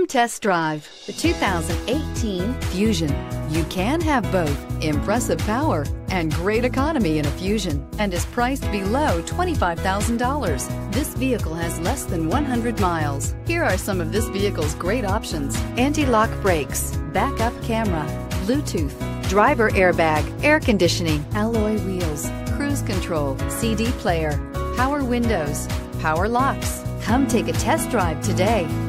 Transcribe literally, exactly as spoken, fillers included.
Come test drive the two thousand eighteen Fusion. You can have both impressive power and great economy in a Fusion, and is priced below twenty-five thousand dollars. This vehicle has less than one hundred miles. Here are some of this vehicle's great options: anti-lock brakes, backup camera, Bluetooth, driver airbag, air conditioning, alloy wheels, cruise control, C D player, power windows, power locks. Come take a test drive today.